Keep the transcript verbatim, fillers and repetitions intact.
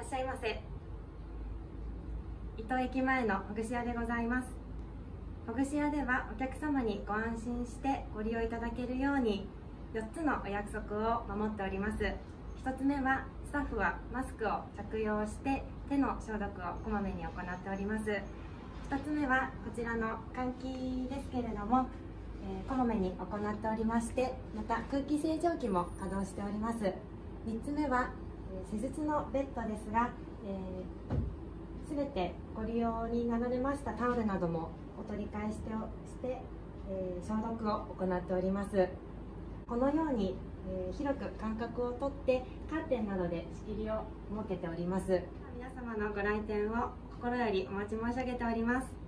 っしゃいませ。伊東駅前のほぐし屋でございます。ほぐし屋ではお客様にご安心してご利用いただけるようによっつのお約束を守っております。ひとつめはスタッフはマスクを着用して手の消毒をこまめに行っております。ふたつめはこちらの換気ですけれども、えー、こまめに行っておりまして、また空気清浄機も稼働しております。みっつめは、えー、施術のベッドですが、すべ、えー、てご利用になられましたタオルなどもお取り返してして、えー、消毒を行っております。このように、えー、広く間隔をとってカーテンなどで仕切りを設けております。皆様のご来店を心よりお待ち申し上げております。